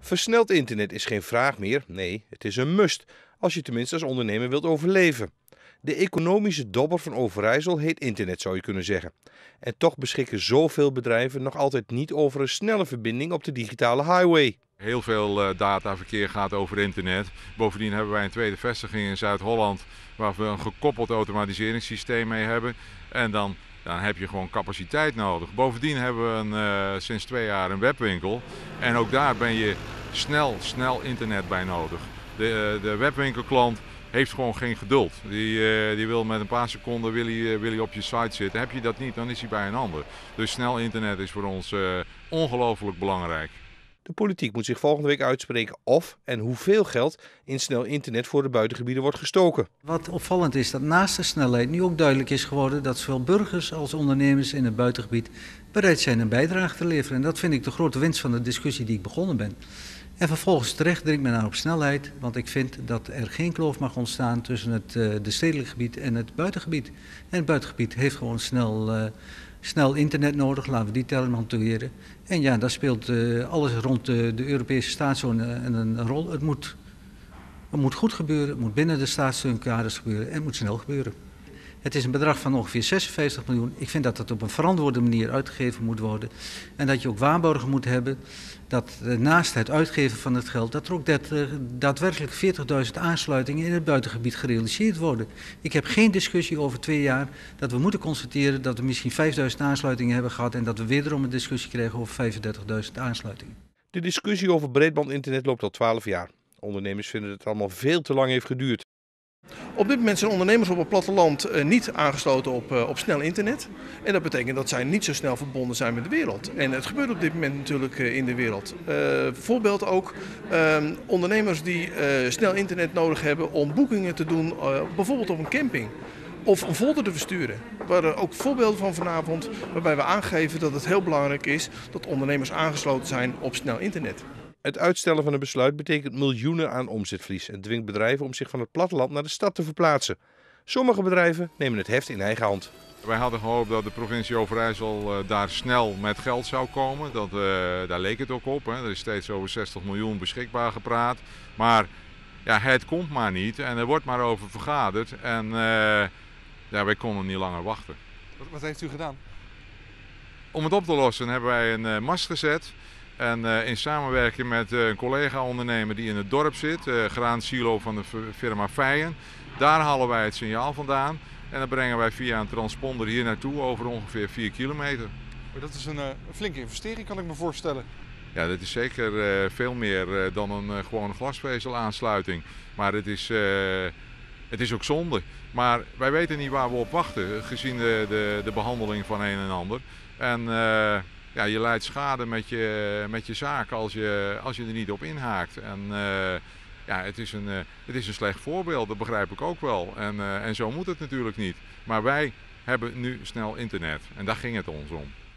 Versneld internet is geen vraag meer, nee, het is een must, als je tenminste als ondernemer wilt overleven. De economische dobber van Overijssel heet internet, zou je kunnen zeggen. En toch beschikken zoveel bedrijven nog altijd niet over een snelle verbinding op de digitale highway. Heel veel dataverkeer gaat over internet. Bovendien hebben wij een tweede vestiging in Zuid-Holland waar we een gekoppeld automatiseringssysteem mee hebben. En dan heb je gewoon capaciteit nodig. Bovendien hebben we sinds 2 jaar een webwinkel. En ook daar ben je snel internet bij nodig. De webwinkelklant heeft gewoon geen geduld. Die wil met een paar seconden wil hij op je site zitten. Heb je dat niet, dan is hij bij een ander. Dus snel internet is voor ons ongelooflijk belangrijk. De politiek moet zich volgende week uitspreken of en hoeveel geld in snel internet voor de buitengebieden wordt gestoken. Wat opvallend is dat naast de snelheid nu ook duidelijk is geworden dat zowel burgers als ondernemers in het buitengebied bereid zijn een bijdrage te leveren. En dat vind ik de grote winst van de discussie die ik begonnen ben. En vervolgens terecht dringt men aan op snelheid, want ik vind dat er geen kloof mag ontstaan tussen de stedelijk gebied en het buitengebied. En het buitengebied heeft gewoon snel internet nodig, laten we die term hanteren. En ja, daar speelt alles rond de Europese staatszone een rol. Het moet goed gebeuren, het moet binnen de staatssteunkaders gebeuren en het moet snel gebeuren. Het is een bedrag van ongeveer 56 miljoen. Ik vind dat het op een verantwoorde manier uitgegeven moet worden. En dat je ook waarborgen moet hebben dat naast het uitgeven van het geld, dat er ook daadwerkelijk 40.000 aansluitingen in het buitengebied gerealiseerd worden. Ik heb geen discussie over 2 jaar dat we moeten constateren dat we misschien 5.000 aansluitingen hebben gehad en dat we wederom een discussie krijgen over 35.000 aansluitingen. De discussie over breedbandinternet loopt al 12 jaar. Ondernemers vinden dat het allemaal veel te lang heeft geduurd. Op dit moment zijn ondernemers op het platteland niet aangesloten op snel internet. En dat betekent dat zij niet zo snel verbonden zijn met de wereld. En het gebeurt op dit moment natuurlijk in de wereld. Voorbeeld ook ondernemers die snel internet nodig hebben om boekingen te doen, bijvoorbeeld op een camping. Of een folder te versturen. Er waren ook voorbeelden van vanavond waarbij we aangeven dat het heel belangrijk is dat ondernemers aangesloten zijn op snel internet. Het uitstellen van een besluit betekent miljoenen aan omzetverlies en dwingt bedrijven om zich van het platteland naar de stad te verplaatsen. Sommige bedrijven nemen het heft in eigen hand. Wij hadden gehoopt dat de provincie Overijssel daar snel met geld zou komen. Daar leek het ook op. Hè. Er is steeds over 60 miljoen beschikbaar gepraat. Maar ja, het komt maar niet en er wordt maar over vergaderd. En wij konden niet langer wachten. Wat heeft u gedaan? Om het op te lossen hebben wij een mast gezet. En in samenwerking met een collega-ondernemer die in het dorp zit, graansilo van de firma Feijen, daar halen wij het signaal vandaan. En dat brengen wij via een transponder hier naartoe over ongeveer 4 kilometer. Maar dat is een flinke investering, kan ik me voorstellen. Ja, dat is zeker veel meer dan een gewone glasvezelaansluiting. Maar het is ook zonde. Maar wij weten niet waar we op wachten, gezien de behandeling van een en ander. En ja, je leidt schade met je zaak als je er niet op inhaakt. En ja, het is een slecht voorbeeld, dat begrijp ik ook wel. En zo moet het natuurlijk niet. Maar wij hebben nu snel internet en daar ging het ons om.